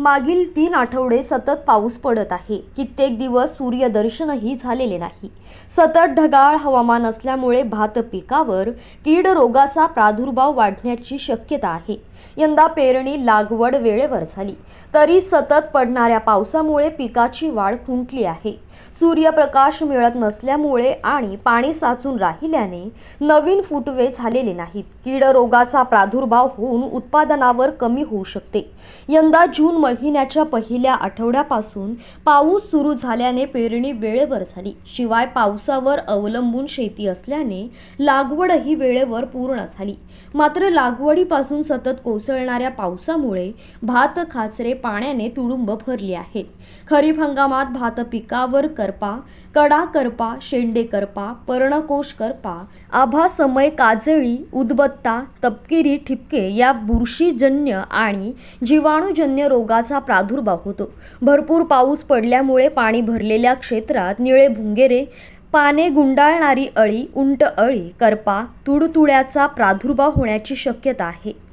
मागील 3 आठवडे सतत पाऊस पडत आहे। कित्येक दिवस सूर्यदर्शनही झालेले नाही। सतत ढगाळ हवामान असल्यामुळे भात पिकावर कीड रोगाचा प्रादुर्भाव वाढण्याची शक्यता आहे। यंदा पेरणी लागवड वेळेवर झाली तरी सतत पडणाऱ्या पावसामुळे पिकाची वाढ खुंटली आहे। सूर्यप्रकाश मिळत नसल्यामुळे आणि पाणी साचून राहिल्याने नवीन फुटवे झालेले नाहीत। कीड रोगाचा प्रादुर्भाव होऊन उत्पादनावर कमी होऊ शकते। यंदा जून महिन्याच्या पहिल्या आठवड्यापासून पाऊस सुरू झाल्याने पेरणी वेळेवर झाली। शिवाय पावसावर अवलंबून शेती असल्याने लागवडही वेळेवर पूर्ण झाली। मात्र लागवडीपासून सतत कोसळणाऱ्या पावसामुळे भात खाचरे पाण्याने तुडुंब भरले आहेत। खरीप हंगामात भात पिकावर करपा, कडा करपा, शेंडे करपा, पर्णकोश करपा, आभा समय काजळी, उदबत्ता, तपकिरी ठिपके या बुरशीजन्य आणि जीवाणूजन्य रोगाचा प्रादुर्भाव होतो। भरपूर पाऊस पडल्यामुळे पाणी भरलेल्या क्षेत्रात निळे भुंगेरे, पाने गुंडाळणारी अळी, उंट अळी, करपा, तुडतुड्याचा प्रादुर्भाव होण्याची शक्यता आहे।